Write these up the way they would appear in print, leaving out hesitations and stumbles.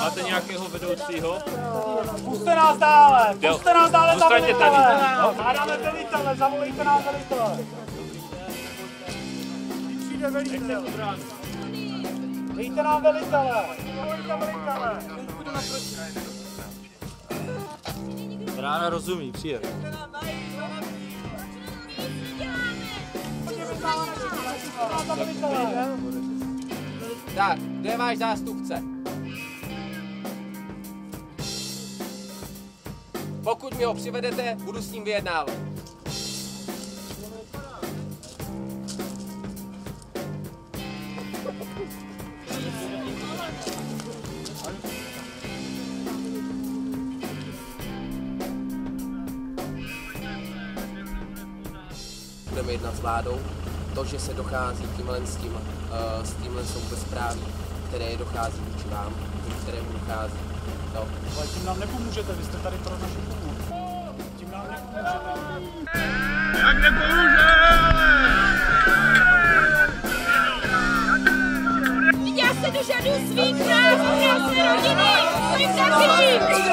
Máte nějakého vedoucího? Puste nás dále! Puste nás dále za Zůstaňte tady. velitele! Hádáme velitele, zavolejte nás velitele! Přijde velitel! Dejte nám velitele! Zavolejte velitele! Rána rozumí, přijel. Tak, kde je váš zástupce? Pokud mi ho přivedete, budu s ním vyjednávat. Budeme jednat s vládou. To, že se dochází s tímhle jsou bezpráví, které dochází vůči vám, kterému dochází. No. Ale tím nám nepomůžete, vy jste tady pro naši pomoc. Tím nám nepomůžete. Jak nepomůže? Já se dožaduji svých práv, já své rodiny, svým taky!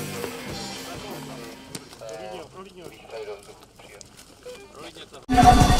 Prolídně to.